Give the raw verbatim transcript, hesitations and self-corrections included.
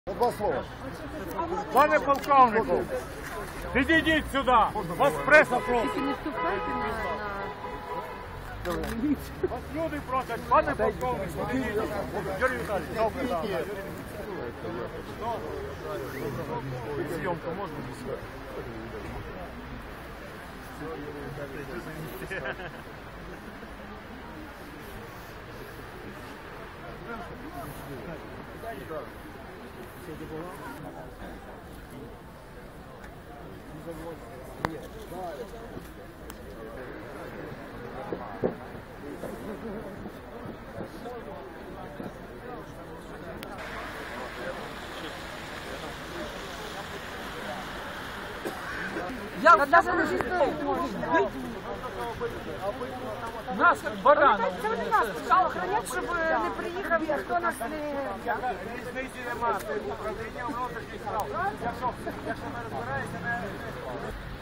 Два слова. Пане полковнику, підійдіть сюди, вас преса просить. Не вступайте на... Вас люди просять, пане полковнику, підійдіть. Юрій Віталійович, добре, так. Зйомка можна? Я даже нас баранов. Це вони нас почали охороняти, щоб не приїхав, ніхто нас не... Різниці немає, це управління внутрішніх справ. Якщо, якщо ми розбираємося, не...